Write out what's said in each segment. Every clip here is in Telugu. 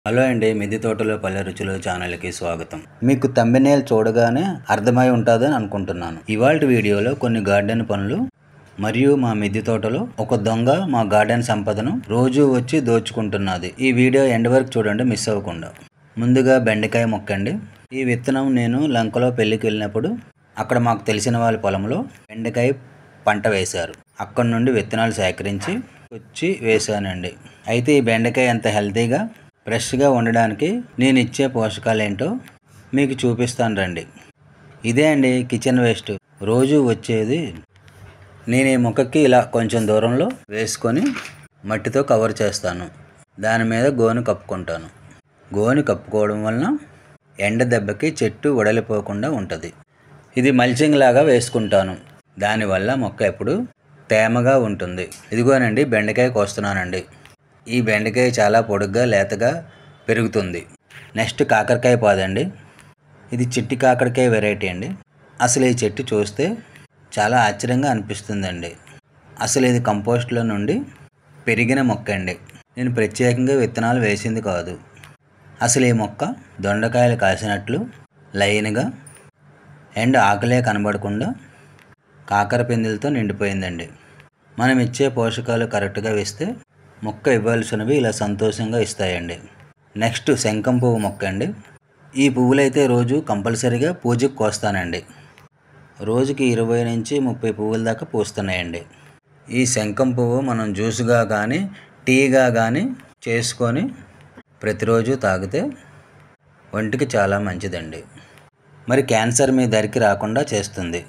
హలో అండి, మిద్దె తోటలో పల్లె రుచులు ఛానల్కి స్వాగతం. మీకు థంబ్నెయిల్ చూడగానే అర్థమై ఉంటుందని అనుకుంటున్నాను. ఇవాల్టి వీడియోలో కొన్ని గార్డెన్ పనులు మరియు మా మిద్దె తోటలో ఒక దొంగ మా గార్డెన్ సంపదను రోజు వచ్చి దోచుకుంటున్నది. ఈ వీడియో ఎండ్ వరకు చూడండి, మిస్ అవ్వకుండా. ముందుగా బెండకాయ మొక్క అండి. ఈ విత్తనం నేను లంకలో పెళ్ళికి వెళ్ళినప్పుడు అక్కడ మాకు తెలిసిన వాళ్ళ పొలంలో బెండకాయ పంట వేశారు. అక్కడ నుండి విత్తనాలు సేకరించి వచ్చి వేశానండి. అయితే ఈ బెండకాయ ఎంత హెల్తీగా ఫ్రెష్గా ఉండడానికి నేను ఇచ్చే పోషకాలు ఏంటో మీకు చూపిస్తాను రండి. ఇదే అండి కిచెన్ వేస్ట్ రోజు వచ్చేది. నేను ఈ మొక్కకి ఇలా కొంచెం దూరంలో వేసుకొని మట్టితో కవర్ చేస్తాను. దాని మీద గోను కప్పుకుంటాను. గోను కప్పుకోవడం వలన ఎండ దెబ్బకి చెట్టు వడలిపోకుండా ఉంటుంది. ఇది మల్చింగ్ లాగా వేసుకుంటాను. దానివల్ల మొక్క ఎప్పుడు తేమగా ఉంటుంది. ఇదిగోనండి బెండకాయ కోస్తున్నానండి. ఈ బెండకాయ చాలా పొడుగ్గా లేతగా పెరుగుతుంది. నెక్స్ట్ కాకరకాయ పాదండి. ఇది చిట్టి కాకరకాయ వెరైటీ అండి. అసలు ఈ చెట్టు చూస్తే చాలా ఆశ్చర్యంగా అనిపిస్తుందండి. అసలు ఇది కంపోస్ట్లో నుండి పెరిగిన మొక్క అండి. నేను ప్రత్యేకంగా విత్తనాలు వేసింది కాదు. అసలు ఈ మొక్క దొండకాయలు కాసినట్లు లైన్గా అండ్ ఆకులే కనబడకుండా కాకర పిందెలతో నిండిపోయిందండి. మనం ఇచ్చే పోషకాలు కరెక్ట్గా వేస్తే మొక్క ఇవ్వాల్సినవి ఇలా సంతోషంగా ఇస్తాయండి. నెక్స్ట్ శంఖం పువ్వు మొక్క అండి. ఈ పువ్వులైతే రోజు కంపల్సరీగా పూజకు కోస్తానండి. రోజుకి 20 నుంచి 30 పువ్వుల దాకా పూస్తున్నాయండి. ఈ శంఖం పువ్వు మనం జ్యూస్గా కానీ టీగా కానీ చేసుకొని ప్రతిరోజు తాగితే ఒంటికి చాలా మంచిదండి. మరి క్యాన్సర్ మీ దరికి రాకుండా చేస్తుంది.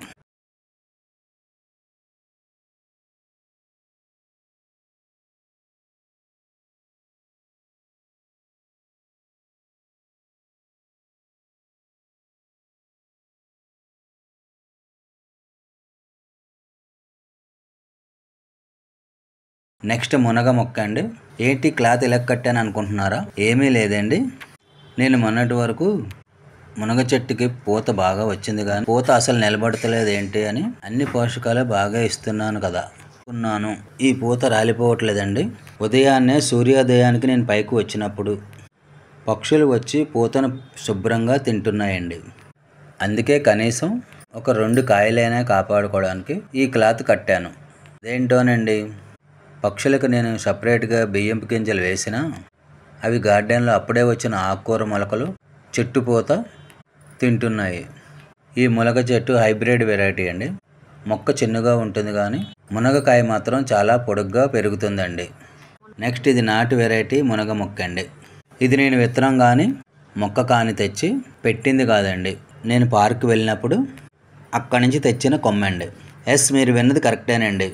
నెక్స్ట్ మునగ మొక్క అండి. ఏంటి క్లాత్ ఇలా కట్టాను అనుకుంటున్నారా? ఏమీ లేదండి. నేను మొన్నటి వరకు మునగ చెట్టుకి పూత బాగా వచ్చింది కానీ పూత అసలు నిలబడతలేదు ఏంటి అని అన్ని పోషకాలు బాగా ఇస్తున్నాను కదా అనుకున్నాను. ఈ పూత రాలిపోవట్లేదండి. ఉదయాన్నే సూర్యోదయానికి నేను పైకి వచ్చినప్పుడు పక్షులు వచ్చి పూతను శుభ్రంగా తింటున్నాయండి. అందుకే కనీసం ఒక 2 కాయలైనా కాపాడుకోవడానికి ఈ క్లాత్ కట్టాను. అదేంటోనండి, పక్షులకు నేను సపరేట్గా బియ్యంపు గింజలు వేసినా అవి గార్డెన్లో అప్పుడే వచ్చిన ఆకుకూర మొలకలు చెట్టు పూత తింటున్నాయి. ఈ మునగ చెట్టు హైబ్రిడ్ వెరైటీ అండి. మొక్క చిన్నగా ఉంటుంది కానీ మునగకాయ మాత్రం చాలా పొడుగ్గా పెరుగుతుందండి. నెక్స్ట్ ఇది నాటు వెరైటీ మునగ మొక్క అండి. ఇది నేను విత్తనం కానీ మొక్క కాని తెచ్చి పెట్టింది కాదండి. నేను పార్క్ వెళ్ళినప్పుడు అక్కడి నుంచి తెచ్చిన కొమ్మ అండి. ఎస్, మీరు విన్నది కరెక్టేనండి.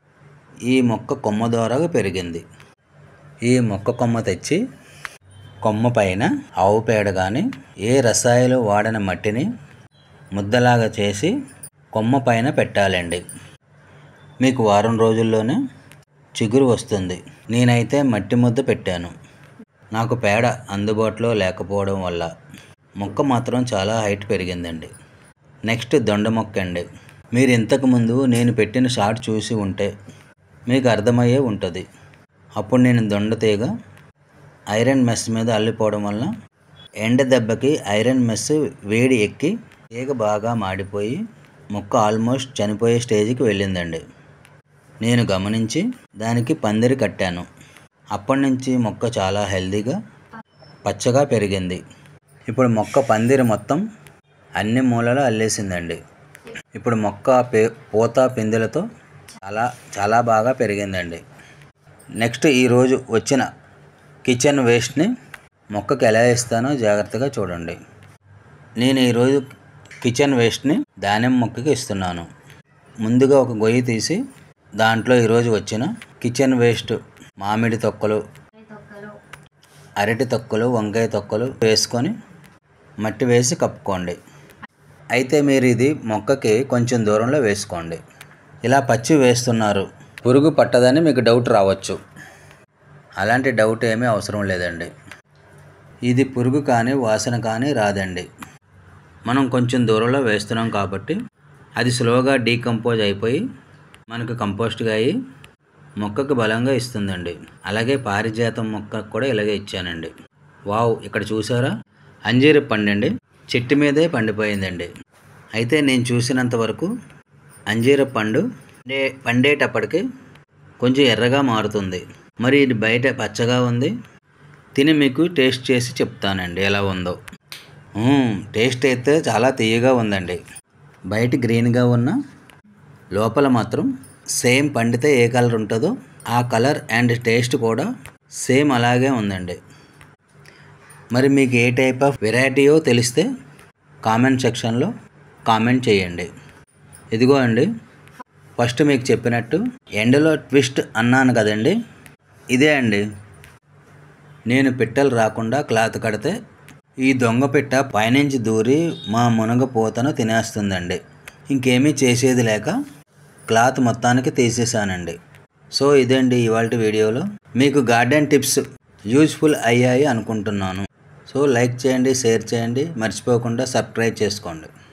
ఈ మొక్క కొమ్మ ద్వారా పెరిగింది. ఈ మొక్క కొమ్మ తెచ్చి కొమ్మ పైన ఆవు పేడ కానీ ఏ రసాయనాలు వాడని మట్టిని ముద్దలాగా చేసి కొమ్మ పైన పెట్టాలండి. మీకు వారం రోజుల్లోనే చిగురు వస్తుంది. నేనైతే మట్టి ముద్ద పెట్టాను. నాకు పేడ అందుబాటులో లేకపోవడం వల్ల మొక్క మాత్రం చాలా హైట్ పెరిగిందండి. నెక్స్ట్ దొండ మొక్క అండి. మీరు ఇంతకుముందు నేను పెట్టిన షార్ట్ చూసి ఉంటే మీకు అర్థమయ్యే ఉంటుంది. అప్పుడు నేను దొండ తీగ ఐరన్ మెస్ మీద అల్లిపోవడం వల్ల ఎండ దెబ్బకి ఐరన్ మెస్ వేడి ఎక్కి తీగ బాగా మాడిపోయి మొక్క ఆల్మోస్ట్ చనిపోయే స్టేజ్కి వెళ్ళిందండి. నేను గమనించి దానికి పందిరి కట్టాను. అప్పటి నుంచి మొక్క చాలా హెల్తీగా పచ్చగా పెరిగింది. ఇప్పుడు మొక్క పందిరి మొత్తం అన్ని మూలలో అల్లేసిందండి. ఇప్పుడు మొక్క పూత పిందెలతో చాలా బాగా పెరిగిందండి. నెక్స్ట్ ఈరోజు వచ్చిన కిచెన్ వేస్ట్ని మొక్కకి ఎలా ఇస్తానో జాగ్రత్తగా చూడండి. నేను ఈరోజు కిచెన్ వేస్ట్ని దానిమ్మ మొక్కకి ఇస్తున్నాను. ముందుగా ఒక గొయ్యి తీసి దాంట్లో ఈరోజు వచ్చిన కిచెన్ వేస్ట్ మామిడి తొక్కలు, అరటి తొక్కలు, వంకాయ తొక్కలు వేసుకొని మట్టి వేసి కప్పుకోండి. అయితే మీరు ఇది మొక్కకి కొంచెం దూరంలో వేసుకోండి. ఇలా పచ్చి వేస్తున్నారు, పురుగు పట్టదని మీకు డౌట్ రావచ్చు. అలాంటి డౌట్ ఏమీ అవసరం లేదండి. ఇది పురుగు కానీ వాసన కానీ రాదండి. మనం కొంచెం దూరంలో వేస్తున్నాం కాబట్టి అది స్లోగా డీకంపోజ్ అయిపోయి మనకు కంపోస్ట్గా అయ్యి మొక్కకు బలంగా ఇస్తుందండి. అలాగే పారిజాతం మొక్కకు కూడా ఇలాగే ఇచ్చానండి. వావ్, ఇక్కడ చూసారా, అంజీర పండండి చెట్టు మీదే పండిపోయిందండి. అయితే నేను చూసినంత వరకు అంజీర పండు పండేటప్పటికి కొంచెం ఎర్రగా మారుతుంది. మరి ఇది బయట పచ్చగా ఉంది. తిని మీకు టేస్ట్ చేసి చెప్తానండి ఎలా ఉందో. టేస్ట్ అయితే చాలా తీయగా ఉందండి. బయట గ్రీన్గా ఉన్న లోపల మాత్రం సేమ్ పండితే ఏ కలర్ ఉంటుందో ఆ కలర్ అండ్ టేస్ట్ కూడా సేమ్ అలాగే ఉందండి. మరి మీకు ఏ టైప్ ఆఫ్ వెరైటీయో తెలిస్తే కామెంట్ సెక్షన్లో కామెంట్ చేయండి. ఇదిగో అండి, ఫస్ట్ మీకు చెప్పినట్టు ఎండలో ట్విస్ట్ అన్నాను కదండి, ఇదే అండి. నేను పిట్టలు రాకుండా క్లాత్ కడితే ఈ దొంగ పిట్ట పైనుంచి దూరి మా మునగ పూతను తినేస్తుందండి. ఇంకేమీ చేసేది లేక క్లాత్ మొత్తానికి తీసేసానండి. సో ఇదండి ఇవాల్టి వీడియోలో. మీకు గార్డెన్ టిప్స్ యూజ్ఫుల్ అయ్యాయి అనుకుంటున్నాను. సో లైక్ చేయండి, షేర్ చేయండి, మర్చిపోకుండా సబ్స్క్రైబ్ చేసుకోండి.